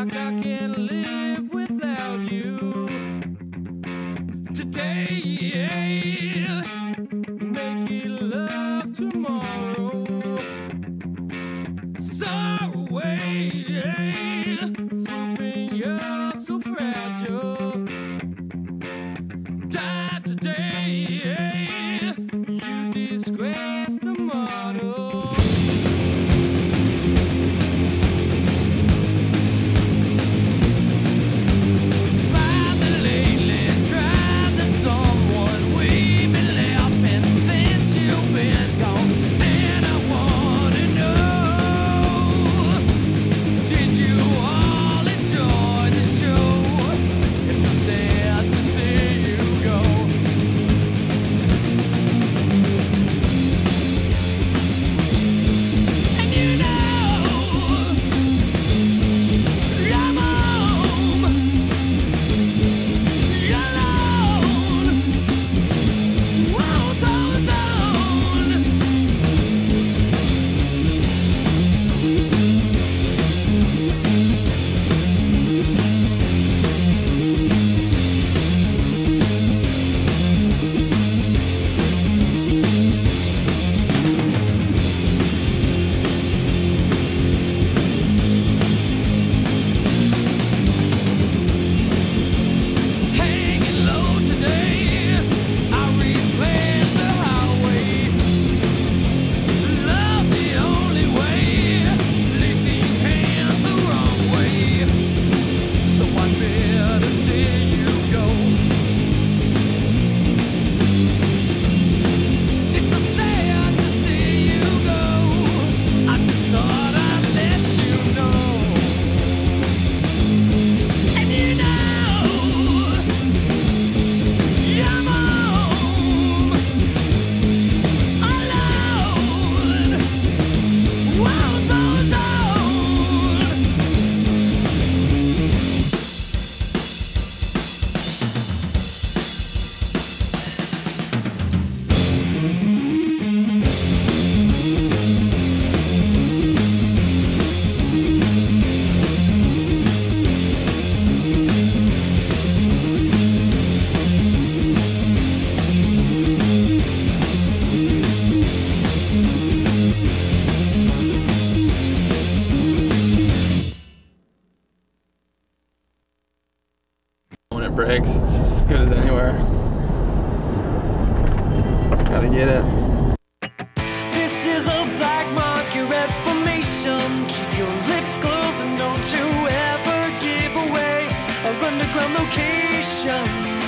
like I can't live without you. Today, making love tomorrow. So away, swooping, you're so fragile. Die today, you disgrace the model. When it breaks, it's as good as anywhere. Just gotta get it. This is a black market reformation. Keep your lips closed and don't you ever give away our underground location.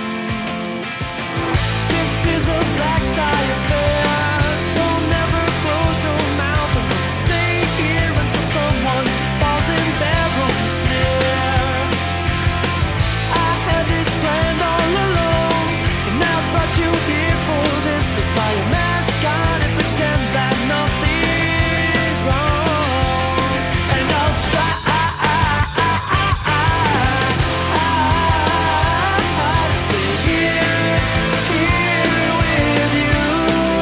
This is a black tie affair. Don't ever close your mouth and we'll stay here until someone falls in their own snare. I had this planned all along, and I brought you here for this. So tie your mask on and pretend that nothing's wrong. And I'll try to stay here with you.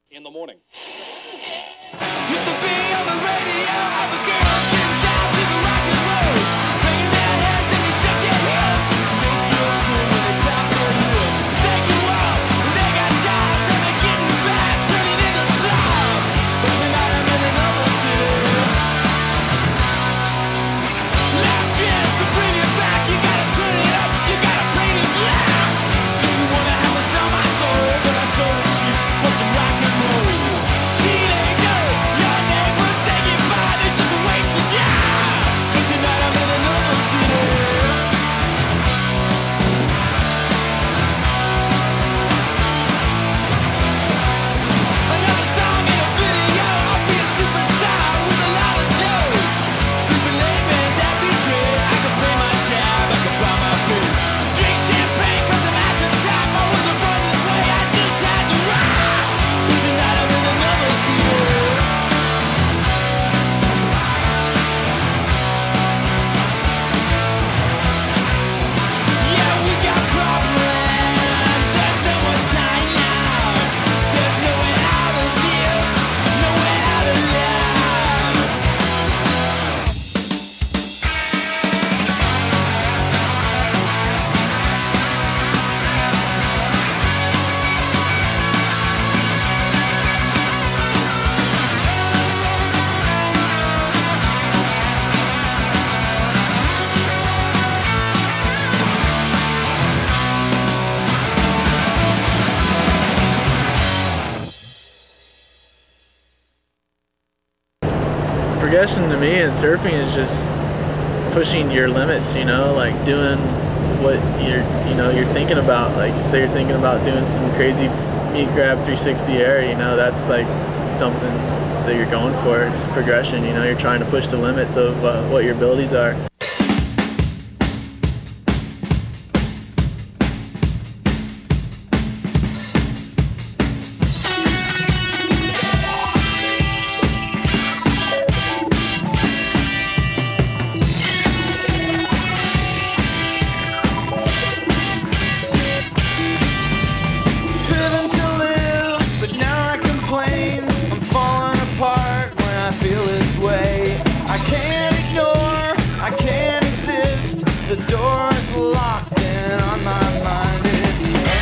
in the morning. Used to be on the radio, all the girls get down to the rock and roll, banging their heads and they shake their hips. Look so cool when they clap their heels. They grew up, they got jobs, and they're getting fat, turning into slobs. But tonight I'm in another city. Last chance to bring it back, you gotta turn it up, you gotta paint it black. Didn't wanna have to sell my soul, but I sold it cheap for some rock and roll. Teenager, your neighbors, they get by, they just wait to die. But tonight I'm in another city. Another song in a video, I'll be a superstar with a lot of dough. Sleeping late, man, that'd be great. I could play my tab, I could buy my food. Drink champagne, cause I'm at the top. I wasn't born this way, I just had to rock. But tonight I'm in another city. Yeah, we got problems. There's no more time now. There's no way out of this. No way out of love. Progression to me in surfing is just pushing your limits, you know, like doing what you're thinking about. Like, say you're thinking about doing some crazy meat grab 360 air, you know, that's like something that you're going for. It's progression, you know, you're trying to push the limits of what your abilities are. Driven to live, but now I complain. I'm falling apart when I feel this way. I can't ignore, I can't exist. The door is locked and on my mind it's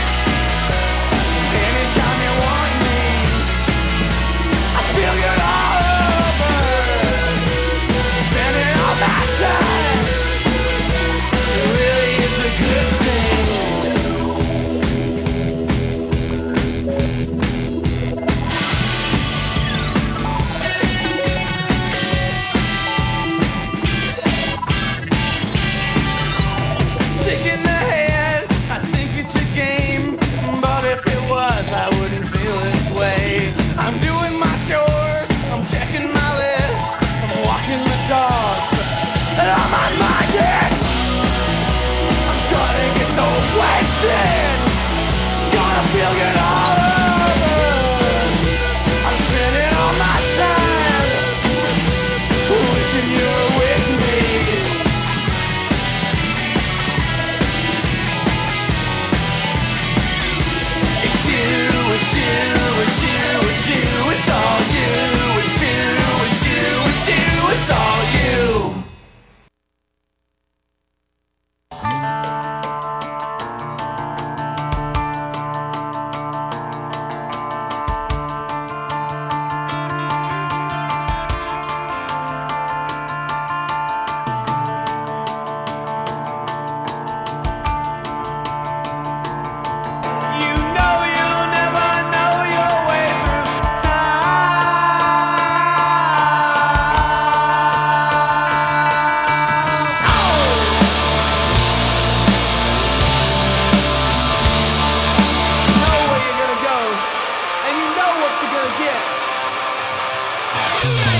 anytime you want me, I feel it all over. Spending all my time, it really is a good thing. Sick in the head, I think it's a game. But if it was, I wouldn't feel this way. I'm doing my chores, I'm checking my list, I'm walking the dogs, and I'm on my dicks. I'm gonna get so wasted, gonna feel it all over. I'm spending all my time wishing you were with me. It's you, it's you, it's you, it's you, it's all you. It's you, it's you, it's you, it's all you. You know you'll never know your way through time. Oh! You know where you're gonna go, and you know what you're gonna get.